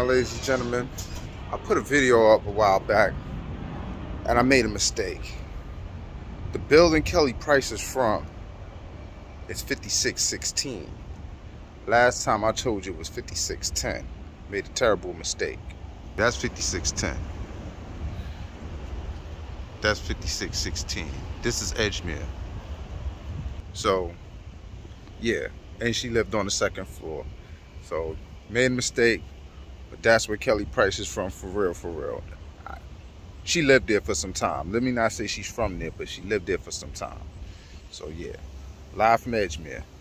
ladies and gentlemen. I put a video up a while back and I made a mistake. The building Kelly Price is from is 5616. Last time I told you it was 5610. Made a terrible mistake. That's 5610. That's 5616. This is Edgemere. So, yeah. And she lived on the second floor. So, made a mistake. But that's where Kelly Price is from, for real, for real. She lived there for some time. Let me not say she's from there, but she lived there for some time. So, yeah. Live from Edgemere.